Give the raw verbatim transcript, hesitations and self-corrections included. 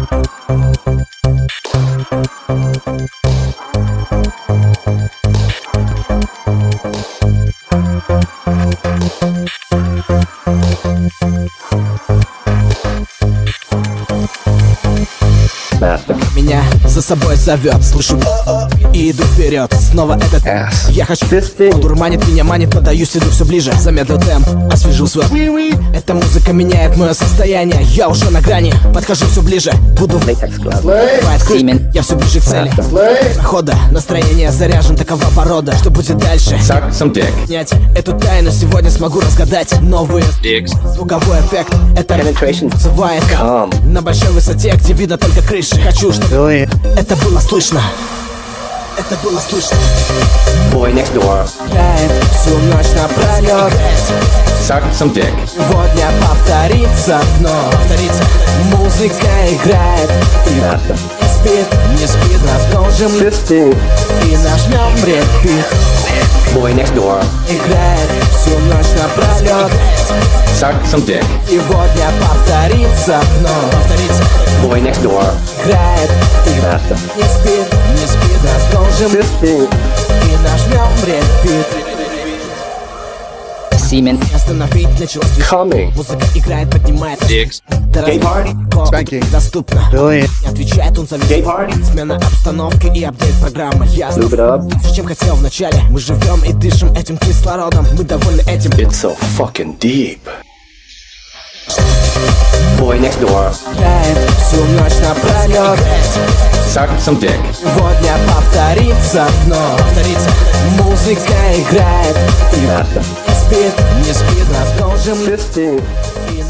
Меня за собой зовет, слышу и иду вперед. Снова этот Ass. Я хочу, он дурманит меня, манит, подаюсь, иду все ближе. Замедлил темп, освежил свой. Эта музыка меняет мое состояние. Я уже на грани, подхожу все ближе. Буду в Semen. Я все ближе к цели. Прохода, настроение заряжен, такова порода. Что будет дальше? Suck some dick. Снять эту тайну сегодня смогу разгадать. Новый звуковой эффект. Это Penetration. вызывает Come. на большой высоте, где видно только крыши. Хочу, чтобы это было слышно. Это было слышно. Boy next door. Играет всю ночь напролет. Suck some dick. Сегодня повторится вновь. Повторится. Музыка играет. И не спит, не спит. Продолжим и нажмем репит. Boy next door. Играет всю ночь напролет. Suck some dick. Сегодня повторится вновь. Повторится. Boy next door. Играет и не спит, не спит. Продолжим и нажмем репит. Semen. Остановить началось Coming. Музыка играет, поднимает Dicks. Gay party. Доступно. Не отвечает он за Gay party. Смена обстановки и апдейт программы. Ясно. Loop it up. Лучше, чем хотел в начале. Мы живем и дышим этим кислородом. Мы довольны этим. It's so fucking deep. Boy next door. Играет всю ночь напролет. Suck some dick. Сегодня повторится вновь. Повторится. Музыка играет. И не спит, не спит. Продолжим и